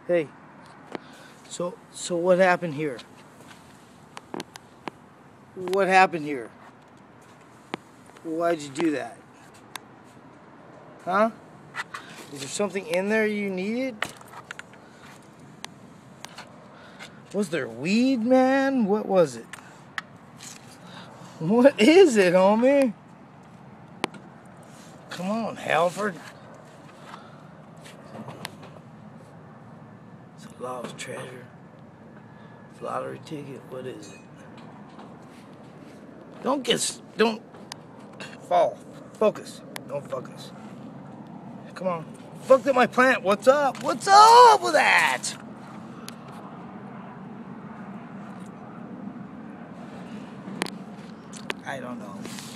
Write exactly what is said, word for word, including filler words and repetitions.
Hey. So, so what happened here? What happened here? Why'd you do that? Huh? Is there something in there you needed? Was there weed, man? What was it? What is it, homie? Come on, Halford. It's a lost treasure. Lottery ticket. What is it? Don't get... Don't... Fall. Focus. Don't focus. Come on. Fucked up my plant. What's up? What's up with that? I don't know.